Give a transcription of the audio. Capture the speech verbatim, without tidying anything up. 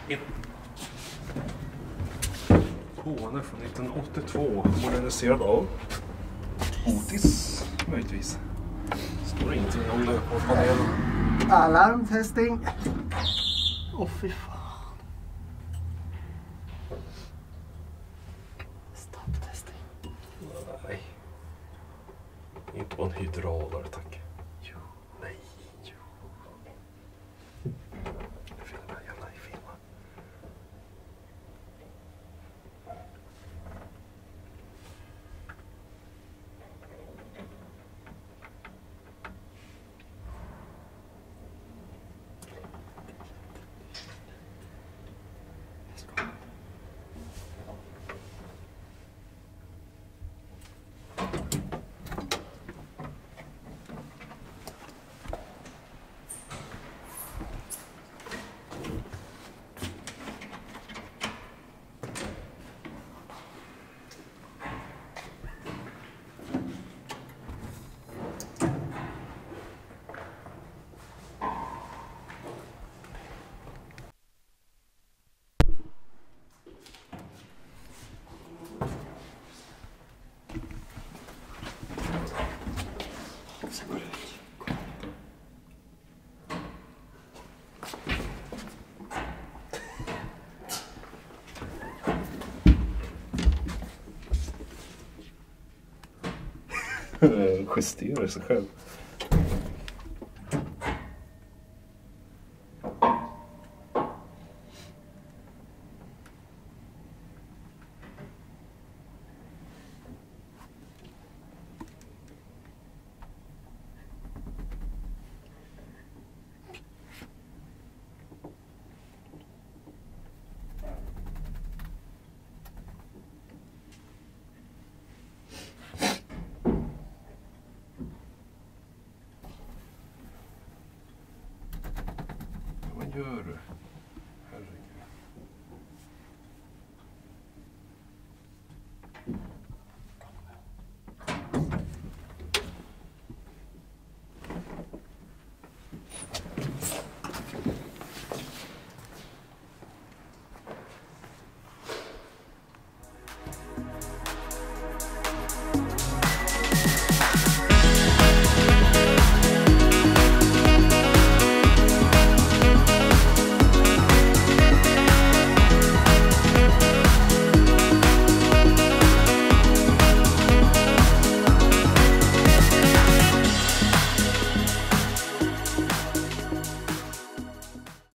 ett. Påne från nittonhundraåttiotvå. Moderniserad av Otis, möjligtvis. Står ingenting om det på panelen. Alarmtesting. Åh oh, fy fan. Stopptesting. Nej. Inte på en hydrauler, tack. Jo, nej, jo. Filma, jävla filma. Justerar sig själv. Vad gör du?